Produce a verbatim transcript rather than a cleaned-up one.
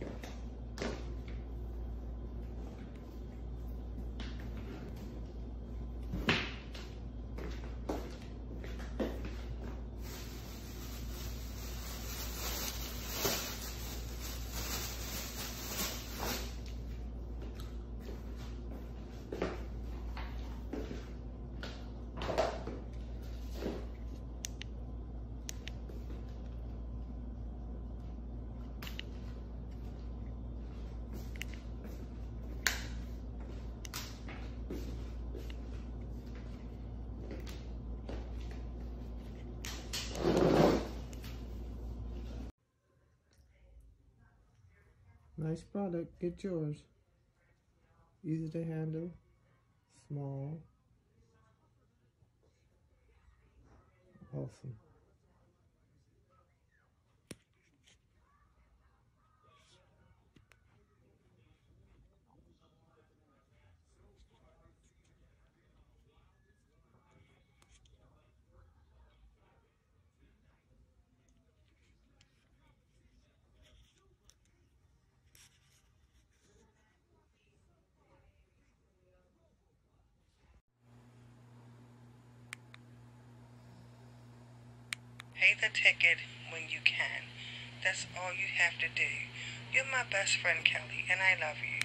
Nice product, get yours. Easy to handle, small, awesome. Pay the ticket when you can. That's all you have to do. You're my best friend, Kelly, and I love you.